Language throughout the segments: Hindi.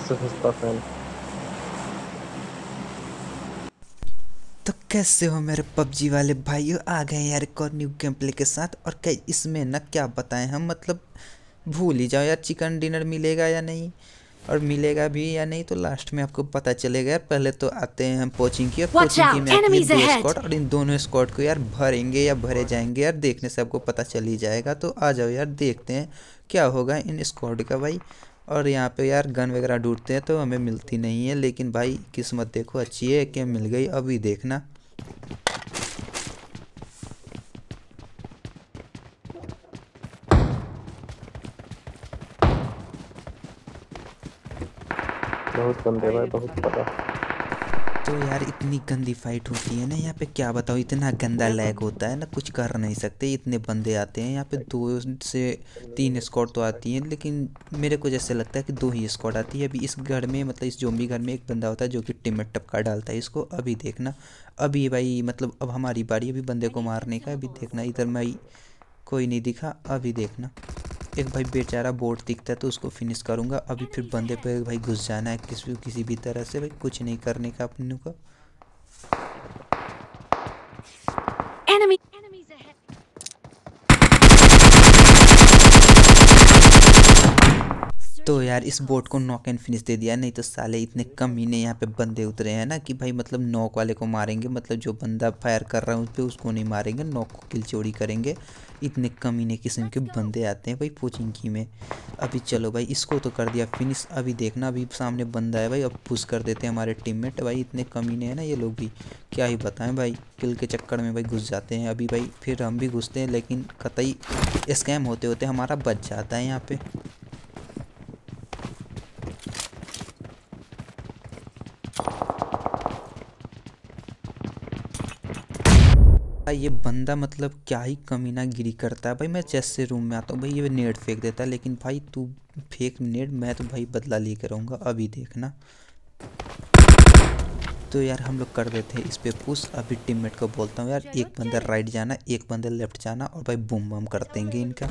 सस्ता फैन। तो कैसे हो मेरे पबजी वाले भाइयों, आ गए यार एक और न्यू गेम प्ले के साथ। और क्या इसमें ना क्या बताएं हम, मतलब भूल ही जाओ यार, चिकन डिनर मिलेगा या नहीं, और मिलेगा भी या नहीं तो लास्ट में आपको पता चलेगा यार। पहले तो आते हैं हम कोचिंग की, और Watch कोचिंग की out! में आती है Enemies दो ahead! स्क्वाड, और इन दोनों स्क्वाड को यार भरेंगे या भरे जाएंगे यार, देखने से आपको पता चल ही जाएगा। तो आ जाओ यार, देखते हैं क्या होगा इन स्क्वाड का भाई। और यहाँ पे यार गन वगैरह ढूंढते हैं तो हमें मिलती नहीं है, लेकिन भाई किस्मत देखो अच्छी है कि मिल गई। अभी देखना। बहुत गंदे भाई, बहुत पता। तो यार इतनी गंदी फाइट होती है ना यहाँ पे, क्या बताऊँ, इतना गंदा लैग होता है ना, कुछ कर नहीं सकते। इतने बंदे आते हैं यहाँ पे, 2 से 3 स्क्वाड तो आती हैं, लेकिन मेरे को जैसे लगता है कि 2 ही स्क्वाड आती है। अभी इस घर में, मतलब इस जोम्बी घर में एक बंदा होता है जो कि टिममेट टपका डालता है इसको। अभी देखना। अभी भाई मतलब अब हमारी बारी, अभी बंदे को मारने का। अभी देखना इधर भाई कोई नहीं दिखा। अभी देखना एक भाई बेचारा बोट दिखता है तो उसको फिनिश करूँगा। अभी फिर बंदे पे भाई घुस जाना है किसी भी तरह से, भाई कुछ नहीं करने का अपने को। Enemies ahead! तो Searching यार इस बोट vehicles. को नॉक एंड फिनिश दे दिया। नहीं तो साले इतने कम ही ने यहाँ पे बंदे उतरे हैं ना कि भाई मतलब नॉक वाले को मारेंगे, मतलब जो बंदा फायर कर रहा है उस पर उसको नहीं मारेंगे, नॉक को किल चोरी करेंगे। इतने कमीने किस्म के बंदे आते हैं भाई पोचिंकी में। अभी चलो भाई इसको तो कर दिया फिनिश। अभी देखना अभी सामने बंदा है भाई, अब पुश कर देते हैं हमारे टीममेट। भाई इतने कमीने हैं ना ये लोग भी, क्या ही बताएं भाई, किल के चक्कर में भाई घुस जाते हैं। अभी भाई फिर हम भी घुसते हैं, लेकिन कतई स्कैम होते होते हमारा बच जाता है यहाँ पे। भाई ये बंदा मतलब क्या ही कमीना गिरी करता है भाई। मैं जैसे रूम में आता हूँ भाई ये नेट फेंक देता है, लेकिन भाई तू फेंक नेट, मैं तो भाई बदला लेकर रहूँगा। अभी देखना। तो यार हम लोग कर देते हैं इस पे पुश। अभी टीममेट को बोलता हूँ यार एक बंदा राइट जाना, एक बंदा लेफ्ट जाना, और भाई बूम बम कर देंगे इनका।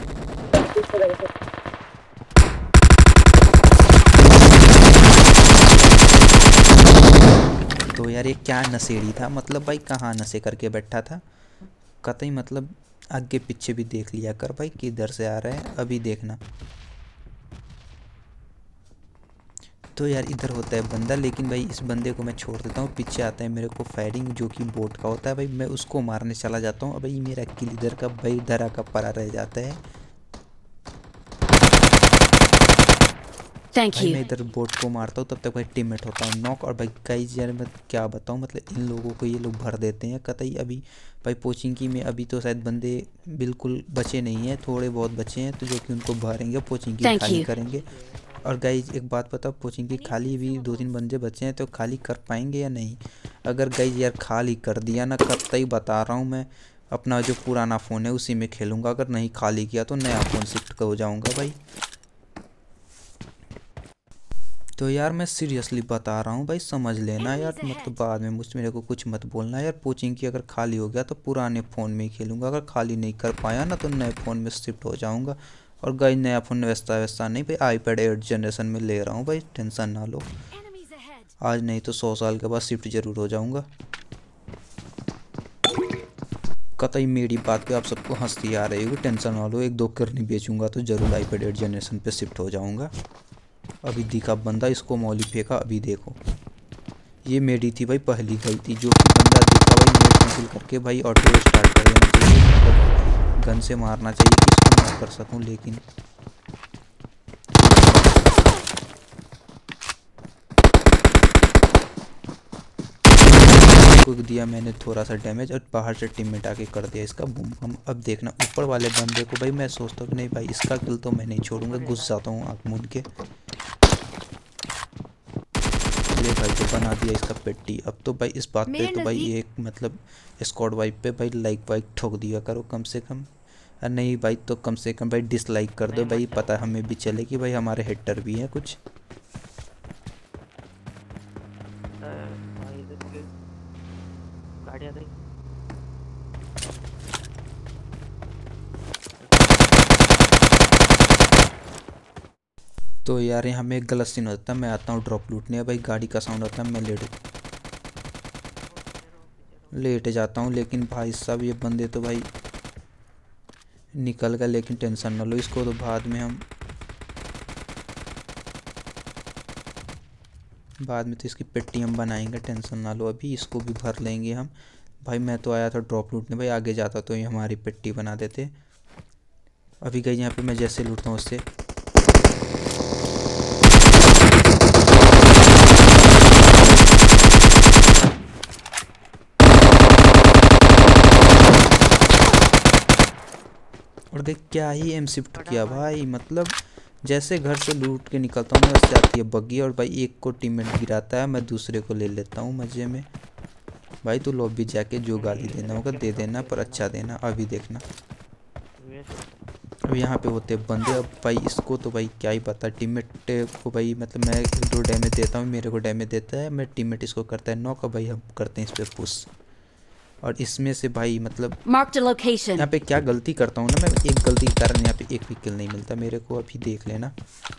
तो यार ये क्या नशेड़ी था, मतलब भाई कहाँ नशे करके बैठा था कतई, मतलब आगे पीछे भी देख लिया कर भाई किधर से आ रहा है। अभी देखना। तो यार इधर होता है बंदा, लेकिन भाई इस बंदे को मैं छोड़ देता हूँ। पीछे आता है मेरे को फायरिंग जो कि बोट का होता है भाई, मैं उसको मारने चला जाता हूँ। अब भाई मेरा किल इधर का भाई धरा का परा रह जाता है। Thank भाई you. मैं इधर बोट को मारता हूँ तब तक भाई टीममेट होता हूँ नॉक। और भाई कई यार मैं क्या बताऊँ, मतलब इन लोगों को ये लोग भर देते हैं कतई। अभी भाई पोचिंकी में अभी तो शायद बंदे बिल्कुल बचे नहीं हैं, थोड़े बहुत बचे हैं तो जो कि उनको भरेंगे, पोचिंकी Thank खाली you. करेंगे। और गाइज एक बात बताओ, पोचिंकी खाली भी 2-3 बंदे बचे हैं तो खाली कर पाएंगे या नहीं। अगर गाइज यार खाली कर दिया ना, कतई बता रहा हूँ मैं, अपना जो पुराना फ़ोन है उसी में खेलूँगा। अगर नहीं खाली किया तो नया फ़ोन शिफ्ट हो जाऊँगा भाई। तो यार मैं सीरियसली बता रहा हूँ भाई, समझ लेना यार, Enemies मतलब ahead! बाद में मुझ मेरे को कुछ मत बोलना यार। कोचिंग की अगर खाली हो गया तो पुराने फ़ोन में ही खेलूँगा, अगर खाली नहीं कर पाया ना तो नए फ़ोन में शिफ्ट हो जाऊँगा। और गाइस नया फ़ोन वैसा वैसा नहीं भाई, आईपैड 8 जनरेशन में ले रहा हूँ भाई, टेंशन ना लो। Enemies ahead! आज नहीं तो 100 साल के बाद शिफ्ट ज़रूर हो जाऊँगा। कतई मेरी बात पे आप सबको हंसी आ रही होगी, टेंशन ना लो, 1-2 करनी बेचूंगा तो ज़रूर आईपैड 8 जनरेशन पे शिफ्ट हो जाऊँगा। अभी दिखा बंदा, इसको मौली फेंका। अभी देखो ये मेरी थी भाई पहली गलती, जो कि बंदा देखा भाई नेट कैंसिल करके भाई ऑटो स्टार्ट कर देना चाहिए, मतलब गन से मारना चाहिए कि इसको नॉक कर सकूं। लेकिन को दिया मैंने थोड़ा सा डैमेज, और बाहर से टीममेट आके कर दिया इसका बूम। हम अब देखना ऊपर वाले बंदे को भाई, मैं सोचता हूँ कि नहीं भाई इसका किल तो मैं नहीं छोड़ूंगा, घुस जाता हूँ आँख मूंद के। ले भाई तो बना दिया इसका पेट्टी। अब तो भाई इस बात पे मेरे तो भाई नजदीक एक मतलब स्क्वाड वाइप पे भाई लाइक वाइक ठोक दिया करो कम से कम। नहीं भाई तो कम से कम भाई डिसलाइक कर दो भाई, पता हमें भी चले कि भाई हमारे हेटर भी हैं कुछ। भाई इधर के गाड़ी आ गई। तो यार यहाँ में एक गलत सीन होता है, मैं आता हूँ ड्रॉप लूटने, भाई गाड़ी का साउंड होता है, मैं लेट जाता हूँ। लेकिन भाई साहब ये बंदे तो भाई निकल गए, लेकिन टेंशन ना लो, इसको तो बाद में तो इसकी पेटी हम बनाएंगे, टेंशन ना लो, अभी इसको भी भर लेंगे हम। भाई मैं तो आया था ड्रॉप लूटने, भाई आगे जाता तो ये हमारी पेटी बना देते। अभी गई यहाँ पे मैं जैसे लूटता हूँ उससे, और देख क्या ही एम शिफ्ट किया भाई, मतलब जैसे घर से लूट के निकलता हूँ वैसे आती है बग्गी, और भाई एक को टीममेट गिराता है, मैं दूसरे को ले लेता हूँ मज़े में। भाई तू लॉबी जाके जो गाली देना होगा दे देना, पर अच्छा देना। अभी देखना, अब यहाँ पे होते बंदे। अब भाई इसको तो भाई क्या ही पता, टीममेट को भाई मतलब मैं जो डैमेज देता हूँ मेरे को डैमेज देता है, मैं टीममेट इसको करता है नॉक। भाई हम करते हैं इस पर पुश, और इसमें से भाई मतलब यहाँ पे क्या गलती करता हूँ ना मैं, एक गलती के कारण यहाँ पे एक भी किल नहीं मिलता मेरे को। अभी देख लेना,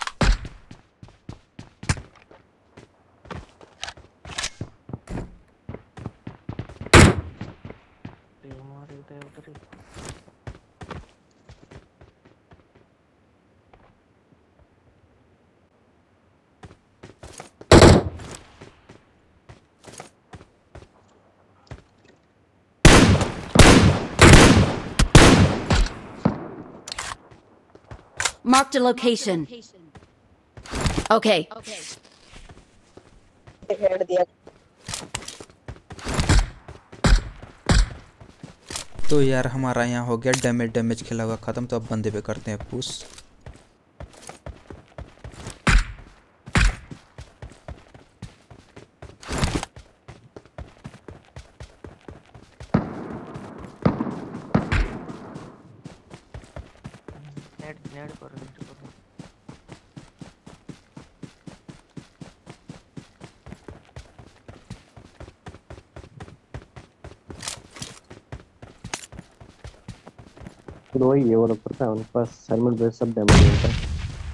Marked a location. Okay. Head दिया। तो यार हमारा यहाँ हो गया डैमेज खेला हुआ ख़त्म। तो अब बंदे पे करते हैं पुश। नेड करो। तो वही है, वो लोग पता है उनके पास हेलमेट बेस सब डैमेज होता है।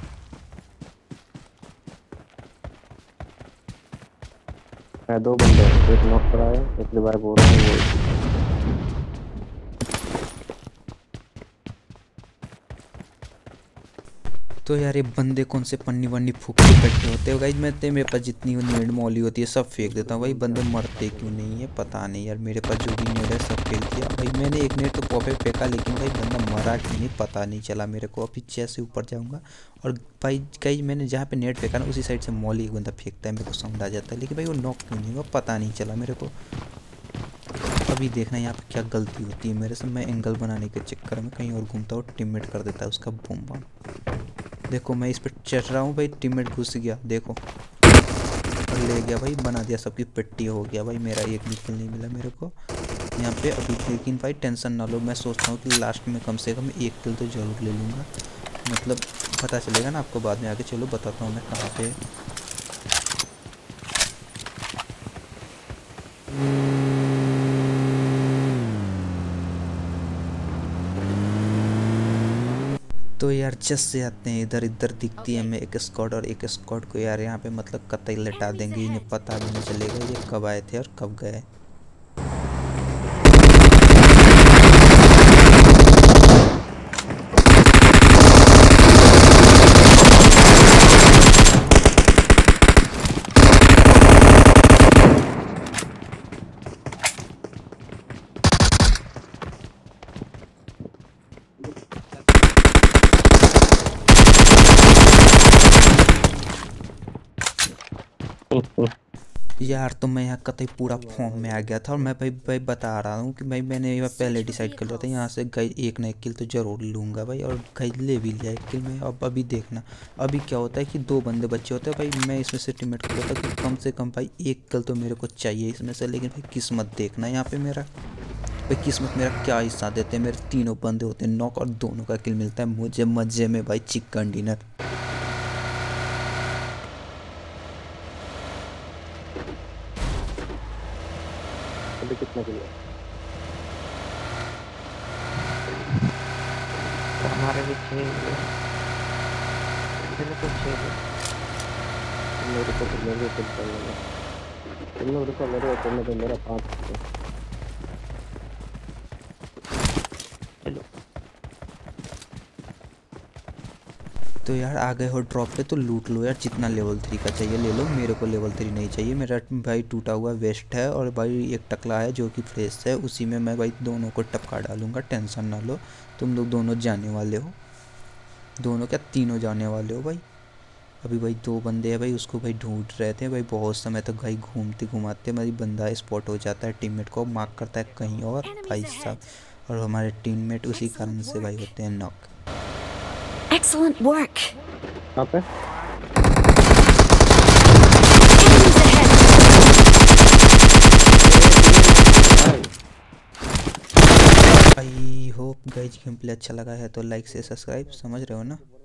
दो बंदे हैं, एक नॉक करा है, एक रिवाइव हो रहा है। वो तो यार ये बंदे कौन से पन्नी वन्नी फूक के बैठे होते हो गाइस। मेरे पास जितनी नेड मौली होती है सब फेंक देता हूँ भाई। बंदे मरते क्यों नहीं है पता नहीं यार। मेरे पास जो भी नेड है सब फेंक दिया भाई मैंने। एक नेड तो पॉपे फेंका, लेकिन भाई बंदा मरा क्यों नहीं पता नहीं चला मेरे को। अभी जैसे ऊपर जाऊँगा और भाई कई मैंने जहाँ पे नेट फेंका ना उसी साइड से मौली एक बंदा फेंकता है, मेरे को समझ आ जाता है, लेकिन भाई वो नॉक क्यों नहीं हुआ पता नहीं चला मेरे को। अभी देखना यहाँ पे क्या गलती होती है मेरे से। मैं एंगल बनाने के चक्कर में कहीं और घूमता हूँ, टीममेट कर देता है उसका बूम बम। देखो मैं इस पर चढ़ रहा हूँ भाई, टीममेट घुस गया देखो और ले गया भाई, बना दिया सबकी पिट्टी हो गया भाई। मेरा एक भी किल नहीं मिला मेरे को यहाँ पे अभी। लेकिन भाई टेंशन ना लो, मैं सोचता हूँ कि लास्ट में कम से कम एक किल तो जरूर ले लूँगा। मतलब पता चलेगा ना आपको बाद में आके। चलो बताता हूँ मैं कहाँ पे। तो यार जस्ट से आते हैं इधर। इधर दिखती है हमें एक स्क्वाड, और एक स्क्वाड को यार यहाँ पे मतलब कतई लटा देंगे, इन्हें पता भी नहीं चलेगा ये कब आए थे और कब गए। यार तो मैं यहाँ कतई पूरा फॉर्म में आ गया था, और मैं भाई बता रहा हूँ कि भाई मैंने ये पहले डिसाइड कर लिया था यहाँ से गई एक ना एक किल तो ज़रूर लूँगा भाई। और गई ले भी लिया एक किल में। अब अभी देखना अभी क्या होता है कि दो बंदे बच्चे होते हैं भाई। मैं इसमें से टीममेट को बोलता कि कम से कम भाई एक किल तो मेरे को चाहिए इसमें से। लेकिन भाई किस्मत देखना यहाँ पर मेरा भाई, किस्मत मेरा क्या हिस्सा देते हैं। मेरे तीनों बंदे होते हैं नॉक और दोनों का किल मिलता है मुझे मज़े में भाई, चिकन डिनर। अभी कितना किल है? हमारे भी 6 हुए। चलो तो चलो मेरे को तो मेरे को चल रहा है। तुम लोग रुको मेरे को तो मेरा 5 है। चलो तो यार आ गए हो ड्रॉप पे तो लूट लो यार, जितना लेवल 3 का चाहिए ले लो, मेरे को लेवल 3 नहीं चाहिए। मेरा भाई टूटा हुआ वेस्ट है और भाई एक टकला है जो कि फ्रेश है, उसी में मैं भाई दोनों को टपका डालूंगा, टेंशन ना लो। तुम लोग दोनों जाने वाले हो, दोनों क्या तीनों जाने वाले हो भाई। अभी भाई 2 बंदे हैं भाई, उसको भाई ढूंढ रहे थे भाई बहुत समय तक भाई, घूमते घुमाते भाई बंदा स्पॉट हो जाता है, टीममेट को मार्क करता है कहीं और भाई साहब, और हमारे टीममेट उसी कारण से भाई होते हैं नॉक। Excellent work. कहाँ पे? Enemies ahead. I hope guys game play अच्छा लगा है तो लाइक से सब्सक्राइब, समझ रहे हो ना।